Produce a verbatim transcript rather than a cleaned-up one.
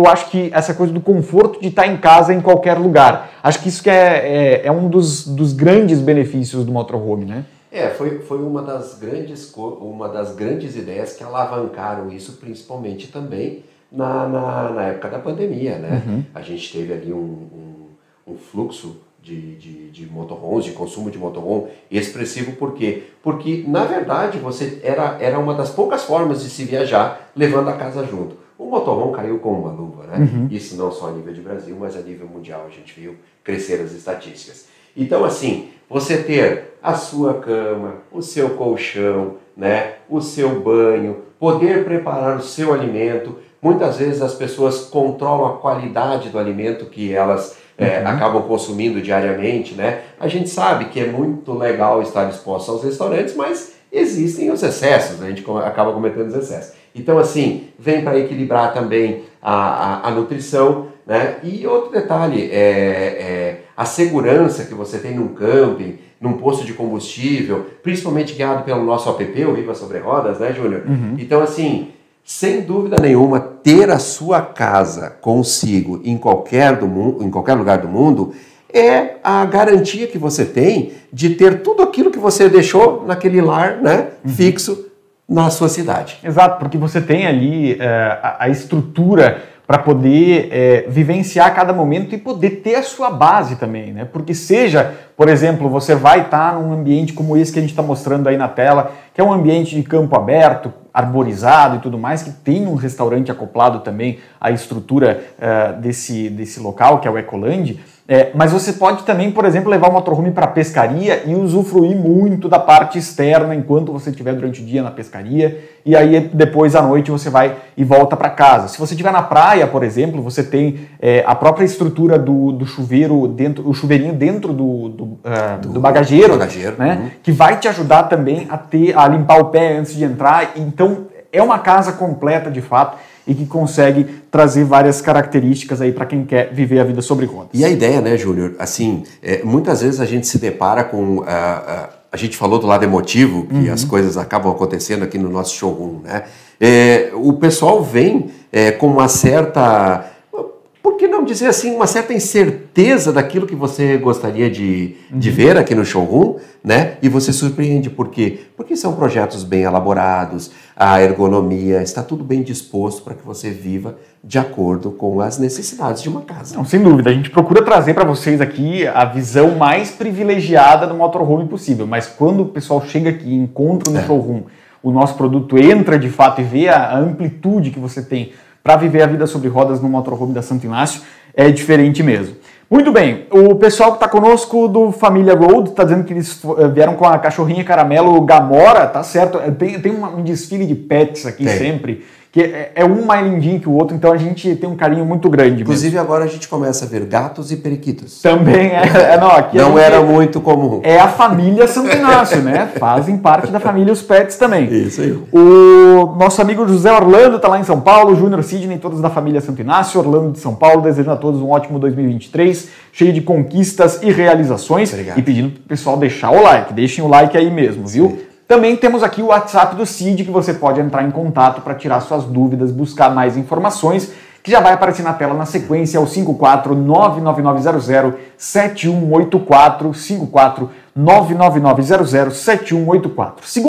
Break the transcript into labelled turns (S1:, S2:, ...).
S1: eu acho que essa coisa do conforto de estar em casa em qualquer lugar. Acho que isso que é, é, é um dos, dos grandes benefícios do motorhome, né?
S2: É, foi, foi uma, das grandes, uma das grandes ideias que alavancaram isso, principalmente também na, na, na época da pandemia, né? Uhum. A gente teve ali um, um, um fluxo de, de, de motorhomes, de consumo de motorhome expressivo. Por quê? Porque, na verdade, você era, era uma das poucas formas de se viajar levando a casa junto. O motorhome caiu como uma luva, né? Uhum. Isso não só a nível de Brasil, mas a nível mundial. A gente viu crescer as estatísticas. Então, assim, você ter a sua cama, o seu colchão, né? O seu banho, poder preparar o seu alimento. Muitas vezes as pessoas controlam a qualidade do alimento que elas É, uhum. acabam consumindo diariamente, né? A gente sabe que é muito legal estar exposto aos restaurantes, mas existem os excessos, a gente acaba cometendo os excessos. Então, assim, vem para equilibrar também a, a, a nutrição, né? E outro detalhe, é, é a segurança que você tem num camping, num posto de combustível, principalmente guiado pelo nosso app, o Viva Sobre Rodas, né, Júnior? Uhum. Então, assim, sem dúvida nenhuma, ter a sua casa consigo em qualquer, do mundo, em qualquer lugar do mundo é a garantia que você tem de ter tudo aquilo que você deixou naquele lar, né, uhum. fixo na sua cidade.
S1: Exato, porque você tem ali é, a, a estrutura para poder é, vivenciar cada momento e poder ter a sua base também, né? Porque seja, por exemplo, você vai estar num ambiente como esse que a gente está mostrando aí na tela, que é um ambiente de campo aberto, arborizado e tudo mais, que tem um restaurante acoplado também à estrutura uh, desse, desse local, que é o Ecoland, é, mas você pode também, por exemplo, levar o motorhome para a pescaria e usufruir muito da parte externa enquanto você estiver durante o dia na pescaria, e aí depois à noite você vai e volta para casa. Se você estiver na praia, por exemplo, você tem é, a própria estrutura do, do chuveiro, dentro, o chuveirinho dentro do, do, uh, do, do bagageiro,
S2: bagageiro
S1: né?
S2: Uhum.
S1: Que vai te ajudar também a, ter, a limpar o pé antes de entrar. Então é uma casa completa de fato e que consegue trazer várias características aí para quem quer viver a vida sobre rodas.
S2: E a ideia, né, Júnior, assim, é, muitas vezes a gente se depara com, uh, uh, a gente falou do lado emotivo, que uhum. as coisas acabam acontecendo aqui no nosso showroom, né? É, o pessoal vem é, com uma certa, por que não dizer assim, uma certa incerteza daquilo que você gostaria de, uhum. de ver aqui no showroom, né? E você surpreende, por quê? Porque são projetos bem elaborados, a ergonomia, está tudo bem disposto para que você viva de acordo com as necessidades de uma casa.
S1: Não, sem dúvida, a gente procura trazer para vocês aqui a visão mais privilegiada do motorhome possível, mas quando o pessoal chega aqui e encontra no é. showroom, o nosso produto entra de fato e vê a amplitude que você tem para viver a vida sobre rodas no motorhome da Santo Inácio, é diferente mesmo. Muito bem, o pessoal que está conosco do Família Road está dizendo que eles vieram com a cachorrinha caramelo Gamora, tá certo? Tem, tem um desfile de pets aqui tem. sempre, que é, é um mais lindinho que o outro, então a gente tem um carinho muito grande.
S2: Inclusive
S1: mesmo.
S2: Agora a gente começa a ver gatos e periquitos.
S1: Também é. é não aqui
S2: não era muito comum.
S1: É a família Santo Inácio, né? Fazem parte da família os pets também.
S2: Isso aí.
S1: O nosso amigo José Orlando está lá em São Paulo, Júnior Sidney, todos da família Santo Inácio, Orlando de São Paulo, desejando a todos um ótimo dois mil e vinte e três, cheio de conquistas e realizações. Obrigado. E pedindo para o pessoal deixar o like, deixem o like aí mesmo, viu? Sim. Também temos aqui o WhatsApp do Cid, que você pode entrar em contato para tirar suas dúvidas, buscar mais informações, que já vai aparecer na tela na sequência, é o cinco quatro nove nove nove zero zero sete um oito quatro, cinco quatro nove nove nove zero zero sete um oito quatro.